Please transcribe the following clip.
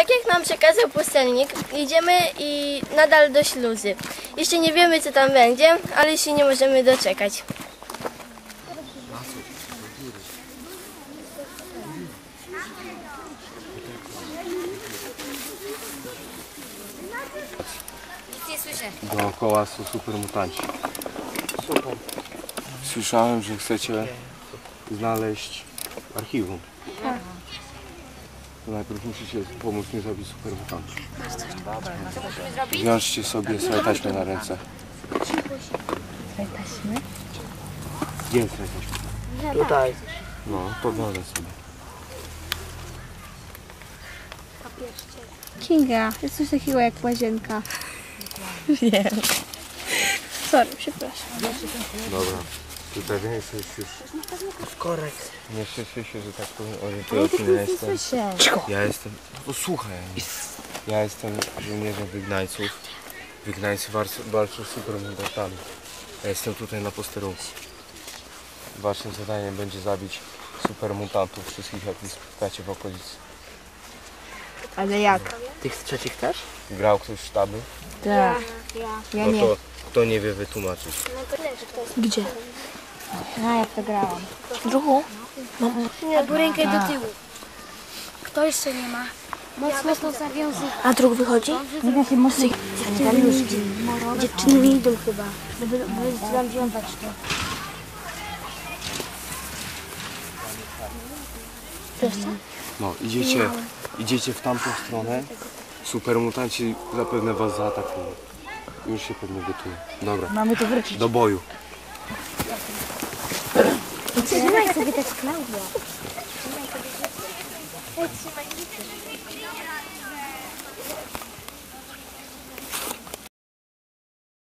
Tak jak nam przekazał pustelnik, idziemy i nadal do śluzy. Jeszcze nie wiemy, co tam będzie, ale się nie możemy doczekać. Nie słyszę. Dookoła są super mutanci. Słyszałem, że chcecie znaleźć archiwum. Tak. To najpierw musicie pomóc mi zabić super mutantów. Wiążcie sobie swoje taśmy na ręce. Swoje taśmy? Gdzie jest swoje taśmy? Tutaj. No, powiążę sobie. Kinga, jest coś takiego jak łazienka. Wiem. Sorry, przepraszam. Dobra. Tutaj nie jesteś już... Korekt. Nie cieszę się, że tak powiem orientujący nie jestem. Cicho. Ja jestem... No słuchaj. Ja jestem żołnierzem wygnańców. Wygnańcy walczą z super mutantami. Ja jestem tutaj na posterunku. Waszym zadaniem będzie zabić super mutantów, wszystkich jakich spotkacie w okolicy. Ale jak? Tych trzecich też? Grał ktoś w sztaby? Tak. Ja No nie. to kto nie wie wytłumaczyć. Gdzie? A, ja przegrałam. Druhu? Albo rękę do tyłu. Kto jeszcze nie ma? Mocno zawiązać. A druh wychodzi? Nie da się mocniej. Dziewczyny nie idą chyba. Żeby zawiązać to. No, idziecie w tamtą stronę. Super mutanci zapewne was zaatakują. Już się pewnie gotują. Dobra, Mamy to wrócić. do boju. Trzymaj sobie tak Klaudia.